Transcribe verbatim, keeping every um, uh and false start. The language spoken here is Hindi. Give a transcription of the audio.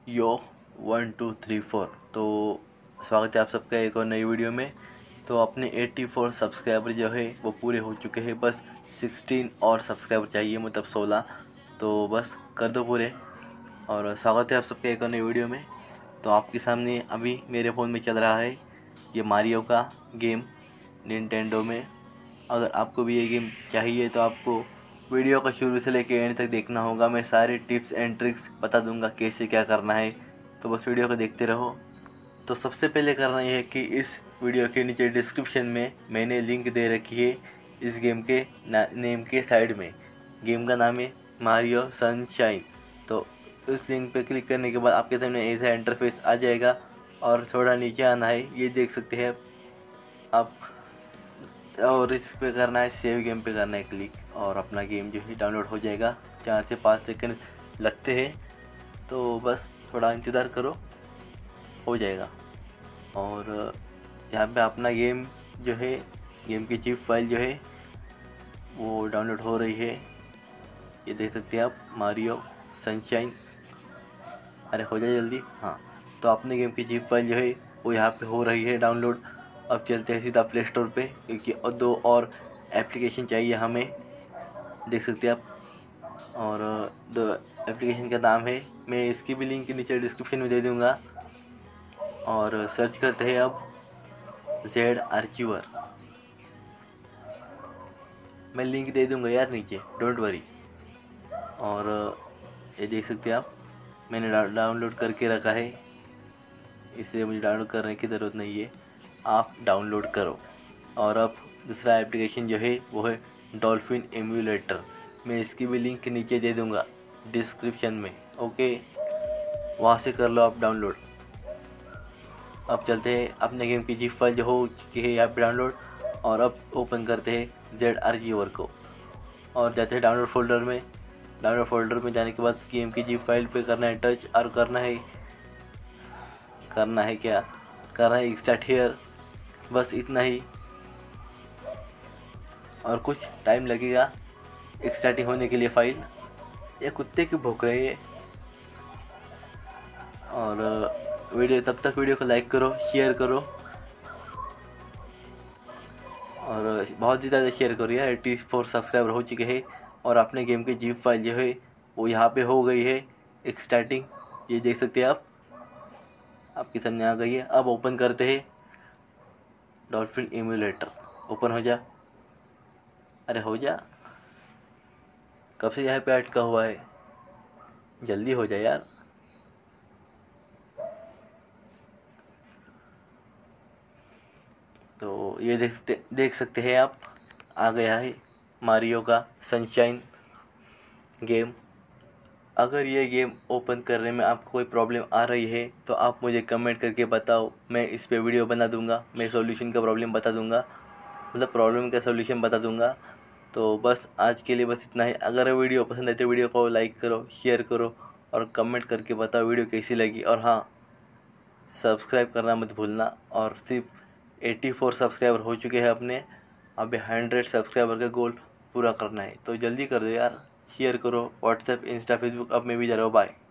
यो वन टू थ्री फोर। तो स्वागत है आप सबका एक और नई वीडियो में। तो अपने चौरासी सब्सक्राइबर जो है वो पूरे हो चुके हैं, बस सोलह और सब्सक्राइबर चाहिए, मतलब सोलह। तो बस कर दो पूरे। और स्वागत है आप सबका एक और नई वीडियो में। तो आपके सामने अभी मेरे फ़ोन में चल रहा है ये मारियो का गेम निंटेंडो में। अगर आपको भी ये गेम चाहिए तो आपको वीडियो को शुरू से लेकर एंड तक देखना होगा। मैं सारे टिप्स एंड ट्रिक्स बता दूंगा कैसे क्या करना है, तो बस वीडियो को देखते रहो। तो सबसे पहले करना यह है कि इस वीडियो के नीचे डिस्क्रिप्शन में मैंने लिंक दे रखी है इस गेम के नेम के साइड में। गेम का नाम है मारियो सनशाइन। तो उस लिंक पे क्लिक करने के बाद आपके सामने ऐसा इंटरफेस आ जाएगा और थोड़ा नीचे आना है, ये देख सकते हैं आप। और इस पे करना है सेव गेम पे करना है क्लिक, और अपना गेम जो है डाउनलोड हो जाएगा। चार से पाँच सेकंड लगते हैं, तो बस थोड़ा इंतज़ार करो, हो जाएगा। और यहाँ पे अपना गेम जो है, गेम की जिप फाइल जो है वो डाउनलोड हो रही है, ये देख सकते हैं आप, मारियो सनशाइन। अरे हो जाए जल्दी, हाँ। तो अपने गेम की जिप फाइल जो है वो यहाँ पे हो रही है डाउनलोड। अब चलते हैं सीधा प्ले स्टोर पे, क्योंकि और दो और एप्लीकेशन चाहिए हमें, देख सकते हैं आप। और दो एप्लीकेशन का नाम है, मैं इसकी भी लिंक नीचे डिस्क्रिप्शन में दे दूँगा। और सर्च करते हैं अब जेड आर्चिवर, मैं लिंक दे दूँगा यार नीचे, डोंट वरी। और ये देख सकते हैं आप, मैंने डाउनलोड करके रखा है, इसलिए मुझे डाउनलोड करने की ज़रूरत नहीं है, आप डाउनलोड करो। और अब दूसरा एप्लीकेशन जो है वो है डॉल्फिन एम्यूलेटर, मैं इसकी भी लिंक नीचे दे दूँगा डिस्क्रिप्शन में, ओके। वहाँ से कर लो आप डाउनलोड। अब चलते हैं अपने गेम की जिप फाइल जो हो चुकी है यहाँ पे डाउनलोड, और अब ओपन करते हैं जेड आर्चिवर को और जाते हैं डाउनलोड फोल्डर में। डाउनलोड फोल्डर में जाने के बाद गेम की जिप फाइल पे करना है टच, और करना है करना है क्या करना है स्टार्ट हियर, बस इतना ही। और कुछ टाइम लगेगा स्टार्टिंग होने के लिए फाइल। ये कुत्ते की भौंक रही है। और वीडियो तब तक वीडियो को लाइक करो, शेयर करो, और बहुत ही ज़्यादा शेयर करो यार। एट्टी फोर सब्सक्राइबर हो चुके हैं और अपने गेम की जिप फाइल जो है वो यहाँ पे हो गई है एक स्टार्टिंग, ये देख सकते हैं आप, आपके सामने आ गई है। अब ओपन करते हैं डॉल्फिन एम्यूलेटर, ओपन हो जा, अरे हो जा, कब से यहाँ पे अटका हुआ है, जल्दी हो जाए यार। तो ये देखते देख सकते हैं आप, आ गया है मारियो का सनशाइन गेम। अगर ये गेम ओपन करने में आपको कोई प्रॉब्लम आ रही है तो आप मुझे कमेंट करके बताओ, मैं इस पे वीडियो बना दूंगा, मैं सॉल्यूशन का प्रॉब्लम बता दूंगा, मतलब प्रॉब्लम का सॉल्यूशन बता दूंगा। तो बस आज के लिए बस इतना ही। अगर वीडियो पसंद आए तो वीडियो को लाइक करो, शेयर करो, और कमेंट करके बताओ वीडियो कैसी लगी। और हाँ, सब्सक्राइब करना मत भूलना। और सिर्फ एट्टी फोर सब्सक्राइबर हो चुके हैं अपने, अभी हंड्रेड सब्सक्राइबर का गोल पूरा करना है, तो जल्दी कर दो यार। शेयर करो व्हाट्सएप, इंस्टा, फेसबुक, अब मैं भी जा रहा हूँ, बाय।